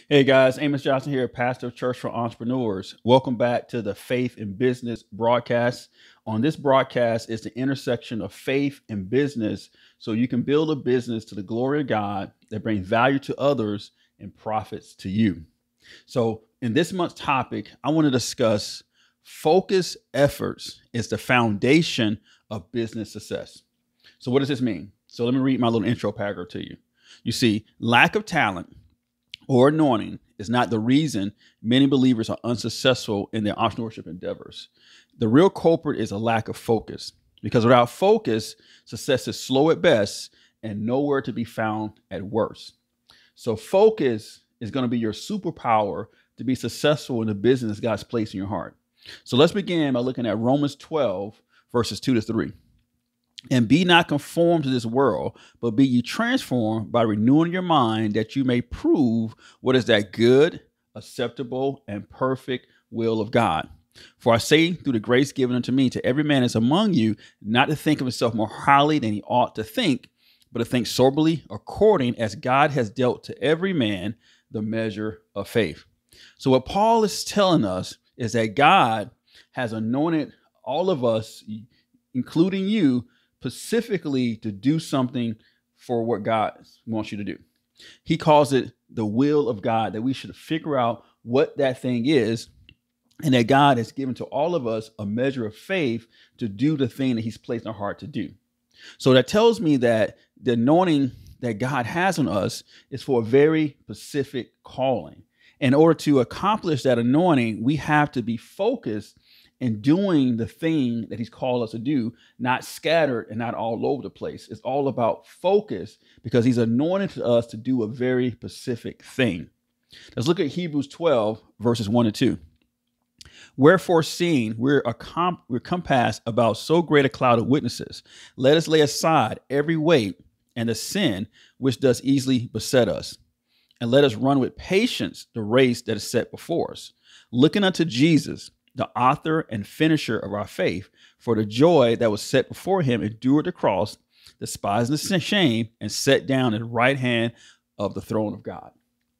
Hey guys, Amos Johnson here, pastor of Church for Entrepreneurs. Welcome back to the Faith in Business broadcast. On this broadcast is the intersection of faith and business so you can build a business to the glory of God that brings value to others and profits to you. So in this month's topic, I want to discuss focused efforts is the foundation of business success. So what does this mean? So let me read my little intro paragraph to you. You see, lack of talent or anointing is not the reason many believers are unsuccessful in their entrepreneurship endeavors. The real culprit is a lack of focus, because without focus, success is slow at best and nowhere to be found at worst. So focus is going to be your superpower to be successful in the business God's placed in your heart. So let's begin by looking at Romans 12, verses 2-3. And be not conformed to this world, but be ye transformed by renewing your mind, that you may prove what is that good, acceptable, and perfect will of God. For I say, through the grace given unto me, to every man is among you, not to think of himself more highly than he ought to think, but to think soberly, according as God has dealt to every man the measure of faith. So what Paul is telling us is that God has anointed all of us, including you, specifically to do something for what God wants you to do. He calls it the will of God, that we should figure out what that thing is, and that God has given to all of us a measure of faith to do the thing that he's placed in our heart to do. So that tells me that the anointing that God has on us is for a very specific calling. In order to accomplish that anointing, we have to be focused in doing the thing that he's called us to do, not scattered and not all over the place. It's all about focus, because he's anointed us to do a very specific thing. Let's look at Hebrews 12, verses 1-2. Wherefore, seeing we're compassed about so great a cloud of witnesses, let us lay aside every weight and the sin which does easily beset us, and let us run with patience the race that is set before us, looking unto Jesus, the author and finisher of our faith, for the joy that was set before him endured the cross, despising the shame, and sat down at the right hand of the throne of God.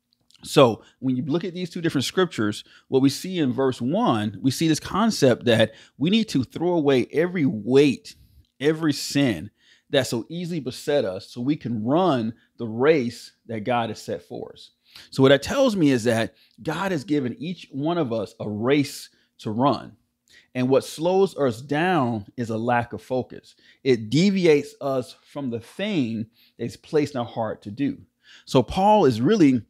So when you look at these two different scriptures, what we see in verse 1, we see this concept that we need to throw away every weight, every sin that so easily beset us, so we can run the race that God has set for us. So what that tells me is that God has given each one of us a race to run. And what slows us down is a lack of focus. It deviates us from the thing that's placed in our heart to do. So Paul is really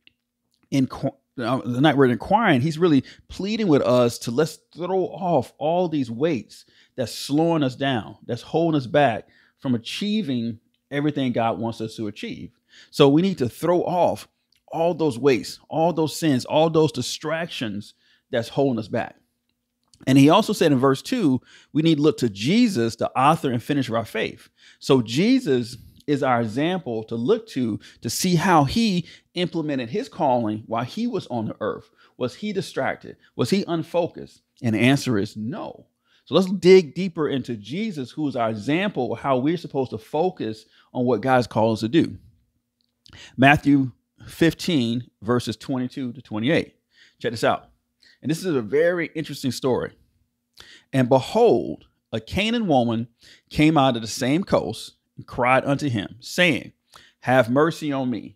inquiring, he's really pleading with us to let's throw off all these weights that's slowing us down, that's holding us back from achieving everything God wants us to achieve. So we need to throw off all those weights, all those sins, all those distractions that's holding us back. And he also said in verse 2, we need to look to Jesus, the author and finisher of our faith. So Jesus is our example to look to see how he implemented his calling while he was on the earth. Was he distracted? Was he unfocused? And the answer is no. So let's dig deeper into Jesus, who is our example of how we're supposed to focus on what God's called us to do. Matthew 15, verses 22-28. Check this out. And this is a very interesting story. And behold, a Canaan woman came out of the same coast and cried unto him, saying, have mercy on me,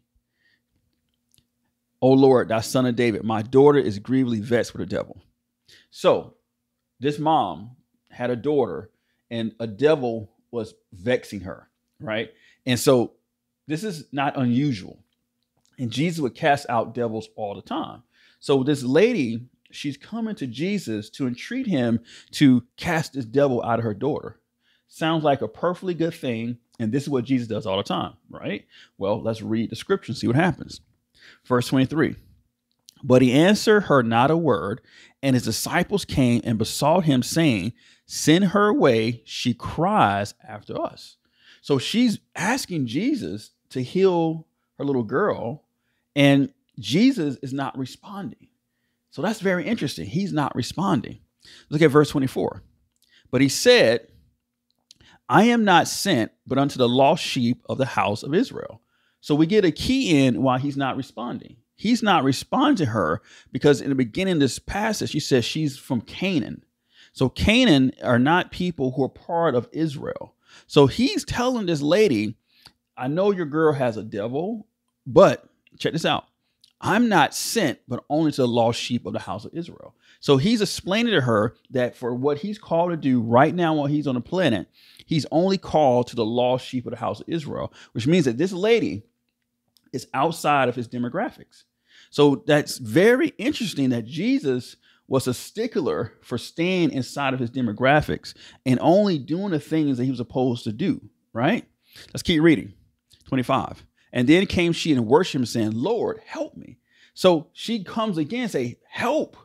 O Lord, thou son of David. My daughter is grievously vexed with the devil. So this mom had a daughter and a devil was vexing her, right? And so this is not unusual. And Jesus would cast out devils all the time. So this lady, she's coming to Jesus to entreat him to cast this devil out of her daughter. Sounds like a perfectly good thing. And this is what Jesus does all the time, right? Well, let's read the scripture and see what happens. Verse 23. But he answered her not a word, and his disciples came and besought him, saying, send her away. She cries after us. So she's asking Jesus to heal her little girl, and Jesus is not responding. So that's very interesting. He's not responding. Look at verse 24. But he said, I am not sent, but unto the lost sheep of the house of Israel. So we get a key in why he's not responding. he's not responding to her because in the beginning of this passage, she says she's from Canaan. So Canaan are not people who are part of Israel. So he's telling this lady, I know your girl has a devil, but check this out. I'm not sent, but only to the lost sheep of the house of Israel. So he's explaining to her that for what he's called to do right now while he's on the planet, he's only called to the lost sheep of the house of Israel, which means that this lady is outside of his demographics. So that's very interesting that Jesus was a stickler for staying inside of his demographics and only doing the things that he was supposed to do, right? Let's keep reading. 25. And then came she and worshiped him, saying, Lord, help me. So she comes again and say, help.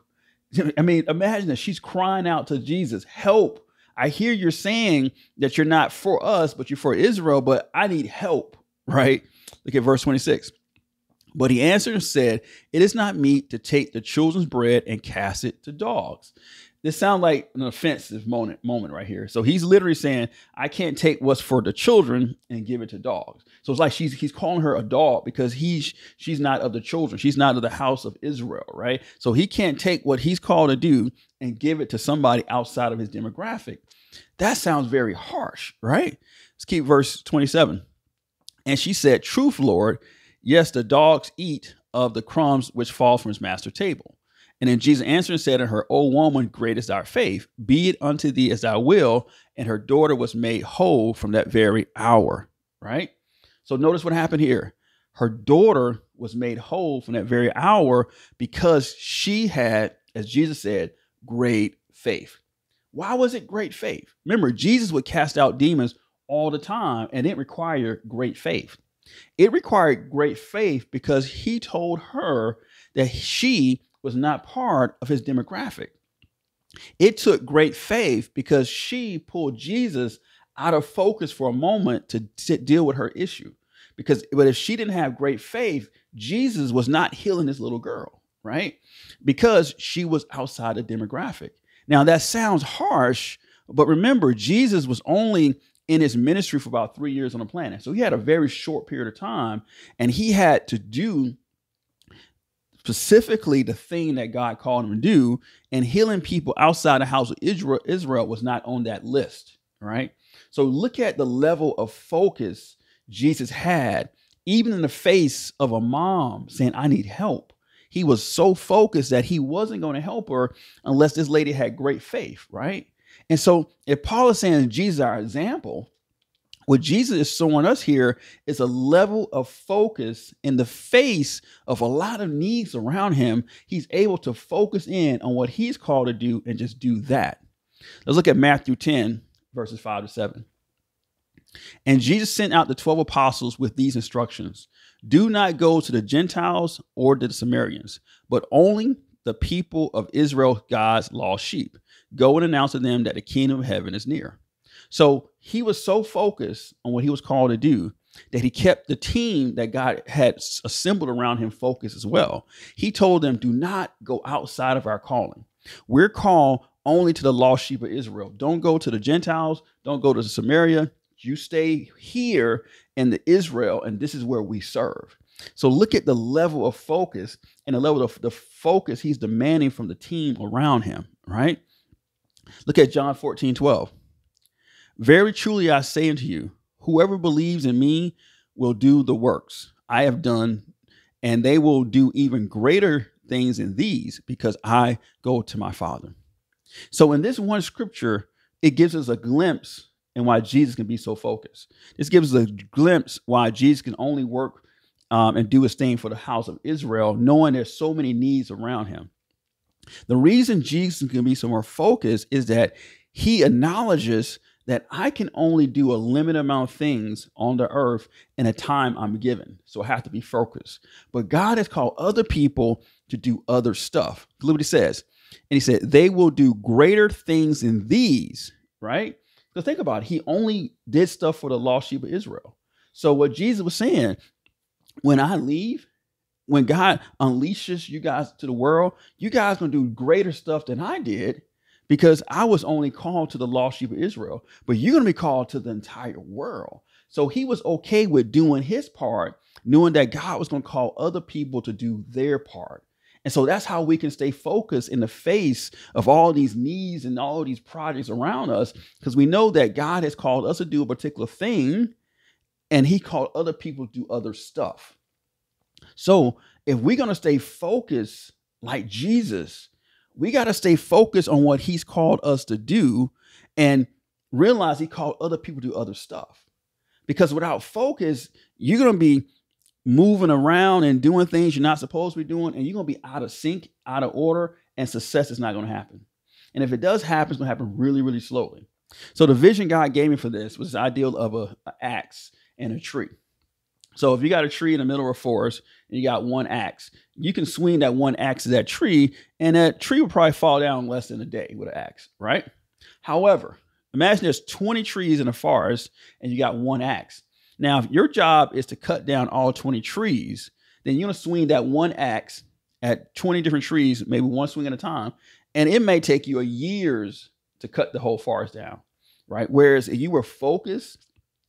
I mean, imagine that she's crying out to Jesus, help. I hear you're saying that you're not for us, but you're for Israel, but I need help, right? Look at verse 26. But he answered and said, it is not meet to take the children's bread and cast it to dogs. This sounds like an offensive moment right here. So he's literally saying, I can't take what's for the children and give it to dogs. So it's like he's calling her a dog because she's not of the children. She's not of the house of Israel, right? So he can't take what he's called to do and give it to somebody outside of his demographic. That sounds very harsh, right? Let's keep verse 27. And she said, truth, Lord, yes, the dogs eat of the crumbs which fall from his master's table. And then Jesus answered and said to her, O woman, great is thy faith, be it unto thee as thou wilt. And her daughter was made whole from that very hour, right? So notice what happened here. Her daughter was made whole from that very hour because she had, as Jesus said, great faith. Why was it great faith? Remember, Jesus would cast out demons all the time, and it required great faith. It required great faith because he told her that she was not part of his demographic. It took great faith because she pulled Jesus out of focus for a moment to deal with her issue. But if she didn't have great faith, Jesus was not healing this little girl, right? Because she was outside the demographic. Now that sounds harsh, but remember, Jesus was only in his ministry for about 3 years on the planet. So he had a very short period of time, and he had to do specifically the thing that God called him to do, and healing people outside the house of Israel was not on that list, right? So look at the level of focus Jesus had, even in the face of a mom saying, I need help. He was so focused that he wasn't going to help her unless this lady had great faith, right? And so if Paul is saying Jesus is our example, what Jesus is showing us here is a level of focus in the face of a lot of needs around him. He's able to focus in on what he's called to do and just do that. Let's look at Matthew 10, verses 5-7. And Jesus sent out the 12 apostles with these instructions. Do not go to the Gentiles or to the Samaritans, but only the people of Israel, God's lost sheep. Go and announce to them that the kingdom of heaven is near. So he was so focused on what he was called to do that he kept the team that God had assembled around him focused as well. He told them, do not go outside of our calling. We're called only to the lost sheep of Israel. Don't go to the Gentiles. Don't go to Samaria. You stay here in the Israel, and this is where we serve. So look at the level of focus and the level of the focus he's demanding from the team around him, right? Look at John 14:12. Very truly I say unto you, whoever believes in me will do the works I have done, and they will do even greater things than these, because I go to my Father. So in this one scripture, it gives us a glimpse in why Jesus can be so focused. This gives us a glimpse why Jesus can only work and do his thing for the house of Israel, knowing there's so many needs around him. The reason Jesus can be so more focused is that he acknowledges that I can only do a limited amount of things on the earth in a time I'm given. So I have to be focused. But God has called other people to do other stuff. Look what he says. And he said, they will do greater things than these, right? Because think about it. He only did stuff for the lost sheep of Israel. So what Jesus was saying, when I leave, when God unleashes you guys to the world, you guys going to do greater stuff than I did, because I was only called to the lost sheep of Israel, but you're going to be called to the entire world. So he was okay with doing his part knowing that God was going to call other people to do their part. And so that's how we can stay focused in the face of all these needs and all these projects around us, because we know that God has called us to do a particular thing, and he called other people to do other stuff. So if we're going to stay focused like Jesus, we got to stay focused on what he's called us to do and realize he called other people to do other stuff. Because without focus, you're going to be moving around and doing things you're not supposed to be doing, and you're going to be out of sync, out of order, and success is not going to happen. And if it does happen, it's going to happen really, really slowly. So the vision God gave me for this was the ideal of an axe and a tree. So if you got a tree in the middle of a forest and you got one axe, you can swing that one axe at that tree, and that tree will probably fall down in less than a day with an axe, right? However, imagine there's 20 trees in a forest and you got one axe. Now, if your job is to cut down all 20 trees, then you're going to swing that one axe at 20 different trees, maybe one swing at a time, and it may take you years to cut the whole forest down, right? Whereas if you were focused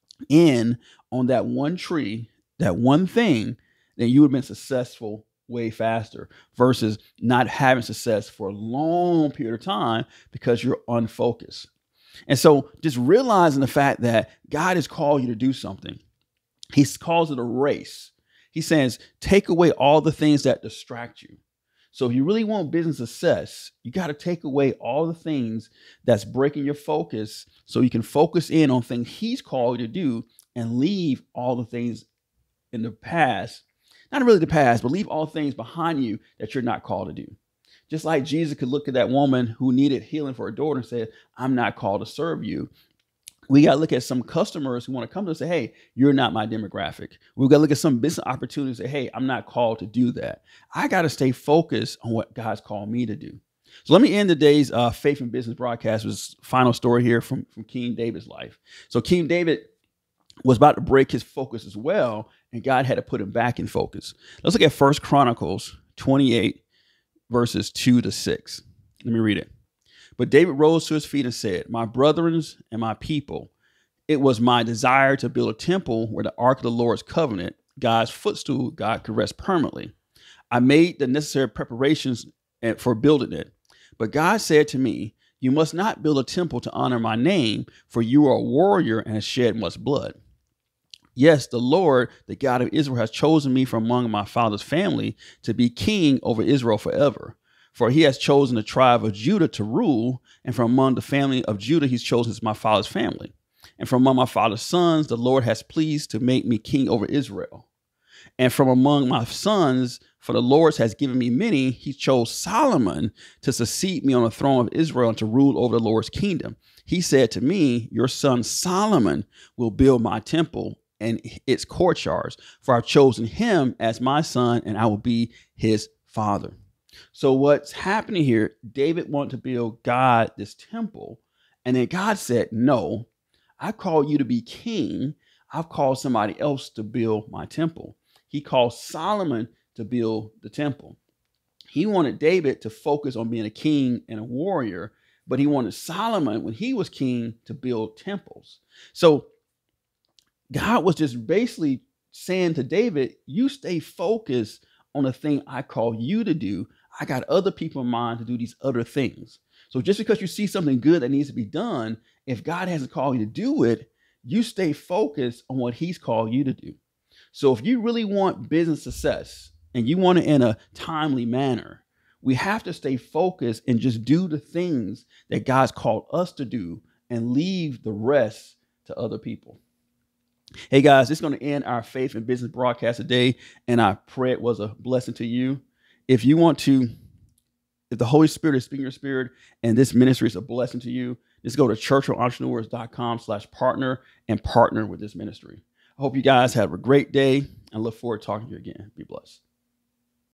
in on that one tree, that one thing, then you would have been successful way faster versus not having success for a long period of time because you're unfocused. And so just realizing the fact that God has called you to do something. He calls it a race. He says, take away all the things that distract you. So if you really want business success, you got to take away all the things that's breaking your focus so you can focus in on things he's called you to do and leave all the things in the past, not really the past, but leave all things behind you that you're not called to do. Just like Jesus could look at that woman who needed healing for her daughter and say, I'm not called to serve you. We got to look at some customers who want to come to us and say, hey, you're not my demographic. We've got to look at some business opportunities and say, hey, I'm not called to do that. I got to stay focused on what God's called me to do. So let me end today's Faith and Business broadcast with this final story here from King David's life. So King David was about to break his focus as well, and God had to put him back in focus. Let's look at 1 Chronicles 28, verses 2-6. Let me read it. But David rose to his feet and said, my brethren and my people, it was my desire to build a temple where the ark of the Lord's covenant, God's footstool, God could rest permanently. I made the necessary preparations for building it. But God said to me, you must not build a temple to honor my name, for you are a warrior and have shed much blood. Yes, the Lord, the God of Israel, has chosen me from among my father's family to be king over Israel forever. For he has chosen the tribe of Judah to rule, and from among the family of Judah he's chosen my father's family. And from among my father's sons, the Lord has pleased to make me king over Israel. And from among my sons, for the Lord has given me many, he chose Solomon to succeed me on the throne of Israel and to rule over the Lord's kingdom. He said to me, your son Solomon will build my temple and its courtyards, for I've chosen him as my son, and I will be his father. So what's happening here, David wanted to build God this temple, and then God said, no, I called you to be king. I've called somebody else to build my temple. He called Solomon to build the temple. He wanted David to focus on being a king and a warrior, but he wanted Solomon, when he was king, to build temples. So God was just basically saying to David, you stay focused on the thing I call you to do. I got other people in mind to do these other things. So just because you see something good that needs to be done, if God hasn't called you to do it, you stay focused on what he's called you to do. So if you really want business success and you want it in a timely manner, we have to stay focused and just do the things that God's called us to do and leave the rest to other people. Hey guys, this is going to end our Faith and Business broadcast today, and I pray it was a blessing to you. If the Holy Spirit is speaking your spirit and this ministry is a blessing to you, just go to churchofentrepreneurs.com/partner and partner with this ministry. I hope you guys have a great day and look forward to talking to you again. Be blessed.